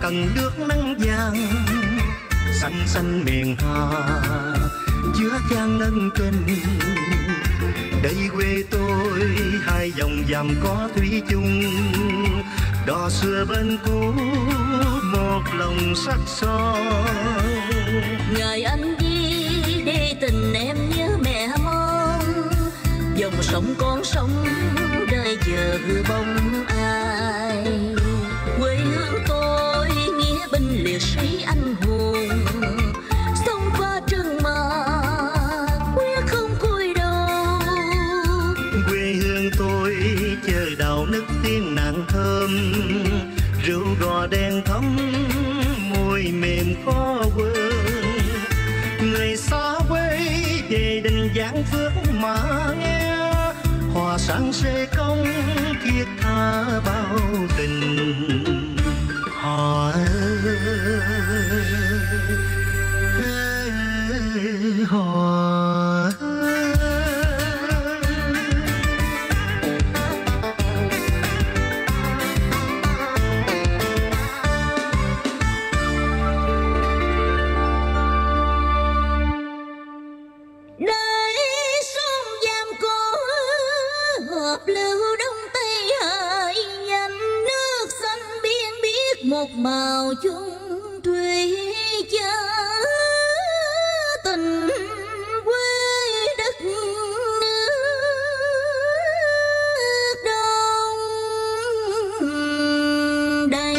cần nước nắng vàng xanh xanh miền Hà giữa chan ân tình. Đây quê tôi hai dòng dằm có thủy chung, đò xưa bên cũ một lòng sắc son. Ngày anh đi để tình em nhớ mẹ mong, dòng sông con sông đời giờ bóng ai. Quê hương tôi nghĩa binh liệt sĩ anh hùng, sông qua trừng mà quyết không cúi đầu. Quê hương tôi chờ đào nức tiếng nàng thơm, rượu gò đen thấm môi mềm khó quên. Người xa quê về đình Giảng Phước mà nghe, hòa sáng xê công thiết tha bao tình. Họ họ một màu chung thủy chớ tình quê đất nước đông đầy.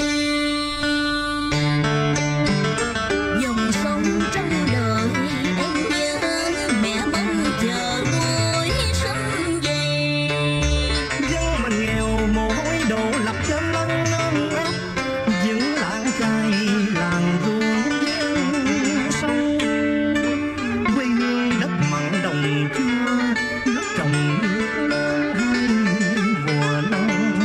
Dòng sông trong đời em nhớ mẹ mong chờ môi xuân về. dân mình nghèo mồ hôi đổ lập lên lưng ấp, những làng cày làng vuông ven sông. Quê hương đất mặn đồng chua, nước trồng nước hai mùa nắng.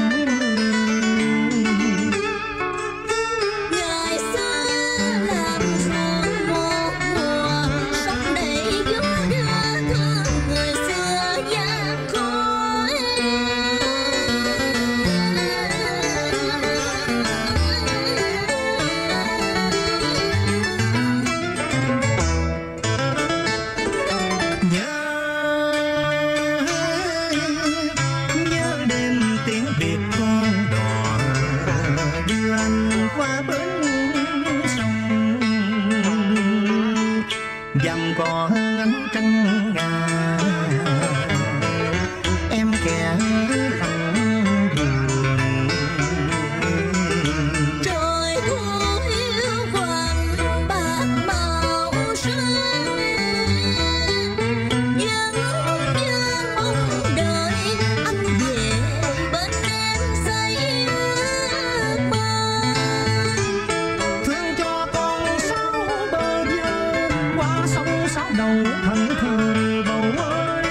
Ngày xưa làm ruộng một mùa, sống đầy gió đưa thương người xưa gian khói. Nhớ đêm tiếng Việt con đò đưa anh qua bến sông, dằm cỏ ngắm trăng ngà em kẻ lặng buồn. Trời thu hiu quạnh bạc màu sương, vẫn vương mong đợi anh về bên em say ước mơ. Thương cho con sáu bờ vơ qua sông sáu đầu thành thờ bầu ơi.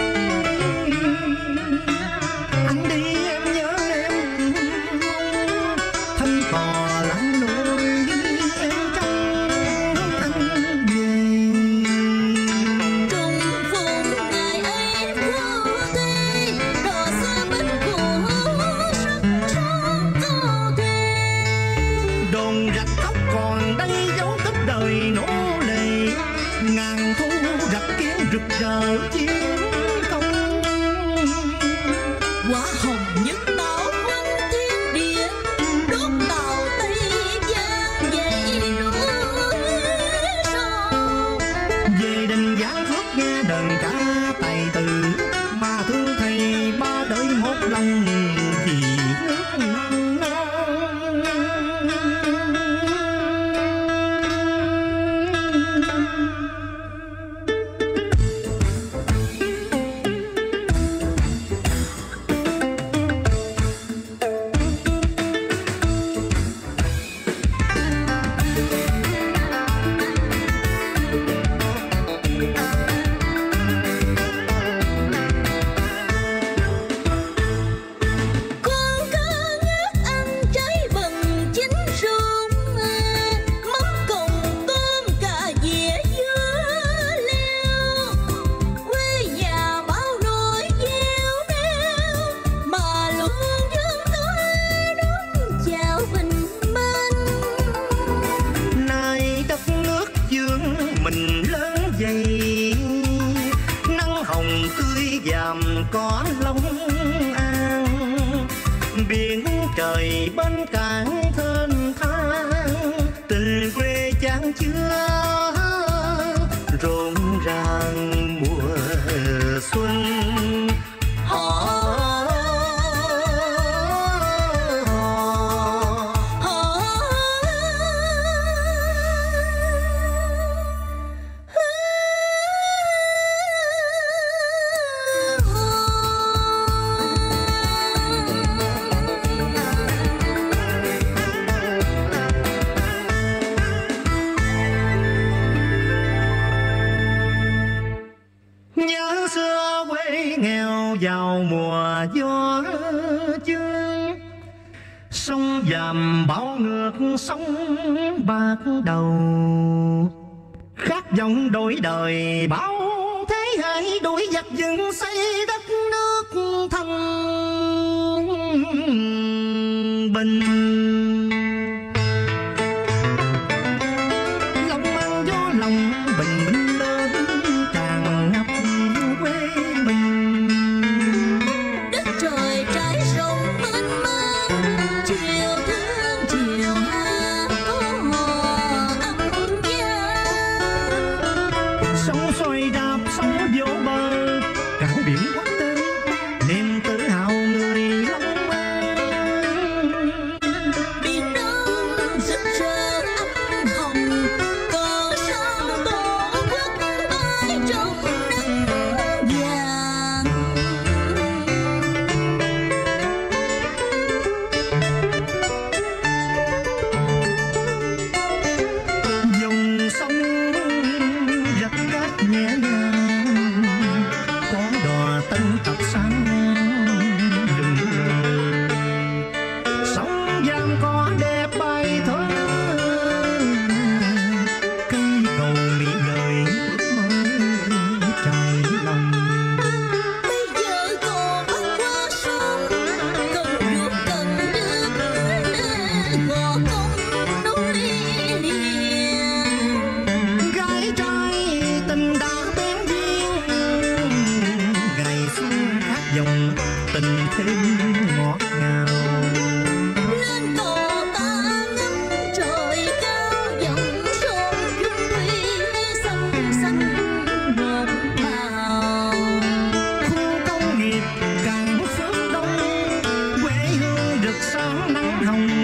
Anh đi em nhớ em mong thân cò lặn lội em trong anh về. Trùng phùng ngày ấy vô tê, đò xưa bên cũ sắc son cao thề. Đồn rạch cốc còn đây dấu tích đời nô lệ, ngàn thu rạch kiến rực rỡ chiến công. Quả hồng nhất táo quanh thiên địa, đốt tàu Tây Giang dậy núi sông. Về đình Giảng Phước nghe đờn ca tài tử, mà thương thầy ba đời một lòng vì nước non. hồng tươi vàm có Long An, biển trời bên cảng thênh thang, tình quê chan chứa rộn ràng mùa xuân. Nhớ xưa quê nghèo vào mùa gió chương, sông Vàm bão ngược sông bạc đầu, khát vọng đổi đời bao thế hệ đuổi giặc dựng xây đất nước thanh bình. Lòng mang gió lòng bình minh lên tràn ngập quê mình. Đất trời trái rộng mênh mang, chiều thương chiều hạ có hò âm gian. Sóng xoay đạp sóng vô bờ, cảng biển quốc tế niềm tự hào người Long An. Biển Đông rực rỡ ánh hồng, cờ sao tổ quốc mãi trong nắng vàng. Dòng sông rạch cát nhẹ nhàng, có đò tân tập sáng rừng rừng. Sông Vàm có đẹp bài thơ, cây cầu mỹ gợi ước mơ trải lòng. Bây giờ còn ắt qua sông, cần ruột cần nước, gò công nối liền. Gái trai tình đã bén duyên, ngày xuân hát dòng tình thêm ngọt ngào. Lên cò ta ngắm trời cao, dòng sông dung thủy xanh xanh một màu. Khu công nghiệp cảng Phước Đông, quê hương rực sáng nắng hồng